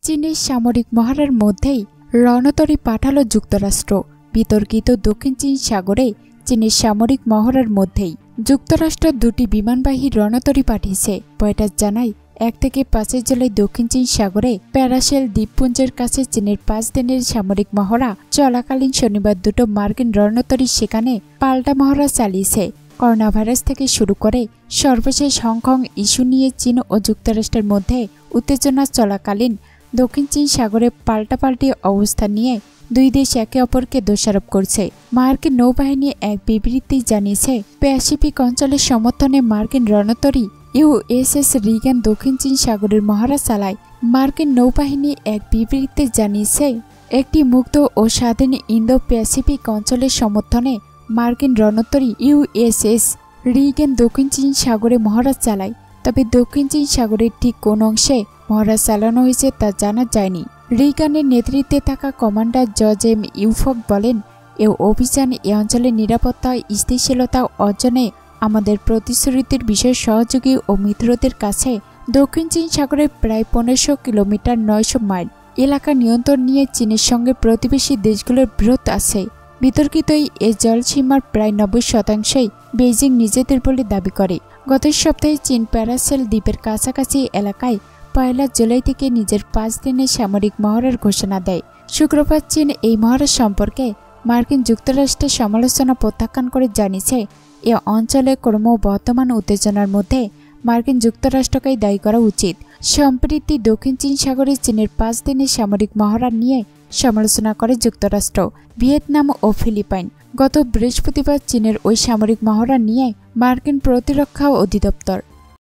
চীনের সামরিক মহড়ার মধ্যেই রণতরী পাঠালো যুক্তরাষ্ট্র। বিতর্কিত দক্ষিণ চীন সাগরে চীনের সামরিক মহড়ার মধ্যেই যুক্তরাষ্ট্র দুটি বিমানবাহী রণতরী পাঠিয়েছে। রয়টার্স জানায় 1 থেকে 5 জুলাই দক্ষিণ চীন সাগরে প্যারাসেল দ্বীপপুঞ্জের কাছে চীনের 5 দিনের সামরিক মহড়া চলাকালীন শনিবার দুটো মার্কিন রণতরী সেখানে পাল্টা মহড়া চালিয়েছে। করোনা ভাইরাস থেকে শুরু করে সর্বশেষ হংকং ইস্যু নিয়ে চীন ও যুক্তরাষ্ট্রের মধ্যে উত্তেজনা চলাকালীন দক্ষিণ চীন সাগরে পাল্টাপাল্টি অবস্থান নিয়ে দুই দেশ একে অপরকে দোষারোপ করছে। মার্কিন নৌবাহিনী এক বিবৃতি জানিয়েছে, প্যাসিফিক অঞ্চলের সমর্থনে মার্কিন রণতরী ইউএসএস রিগান দক্ষিণ চীন সাগরের মহড়া চালায়। মার্কিন নৌবাহিনী এক বিবৃতিতে জানিয়েছে, একটি মুক্ত ও স্বাধীন ইন্দো প্যাসিফিক অঞ্চলের সমর্থনে মার্কিন রণতরী ইউএসএস রিগান দক্ষিণ চীন সাগরে মহড়া চালায়। তবে দক্ষিণ চীন সাগরের ঠিক কোন অংশে মহড়া চালানো হয়েছে তা জানা যায়নি। রিগানের নেতৃত্বে থাকা কমান্ডার জর্জ এম ইউফক বলেন, এ অভিযান এ অঞ্চলের নিরাপত্তা স্থিতিশীলতা অর্জনে আমাদের প্রতিশ্রুতির বিষয়ে সহযোগী ও মিত্রদের কাছে দক্ষিণ চীন সাগরের প্রায় 1500 কিলোমিটার 900 মাইল এলাকা নিয়ন্ত্রণ নিয়ে চীনের সঙ্গে প্রতিবেশী দেশগুলোর বিরোধ আছে। বিতর্কিত এই জলসীমার প্রায় 90% বেইজিং নিজেদের বলে দাবি করে। গত সপ্তাহে চীন প্যারাসেল দ্বীপের কাছাকাছি এলাকায় 1 জুলাই থেকে নিজের 5 দিনের সামরিক মহড়ার ঘোষণা দেয়। শুক্রবার চীন এই মহড়া সম্পর্কে মার্কিন যুক্তরাষ্ট্রের সমালোচনা প্রত্যাখ্যান করে জানিয়েছে, এ অঞ্চলে ক্রমবর্ধমান উত্তেজনার মধ্যে মার্কিন যুক্তরাষ্ট্রকেই দায়ী করা উচিত। সম্প্রতি দক্ষিণ চীন সাগরে চীনের 5 দিনের সামরিক মহড়া নিয়ে সমালোচনা করে যুক্তরাষ্ট্র, ভিয়েতনাম ও ফিলিপাইন। গত বৃহস্পতিবার চীনের ওই সামরিক মহড়া নিয়ে মার্কিন প্রতিরক্ষা অধিদপ্তর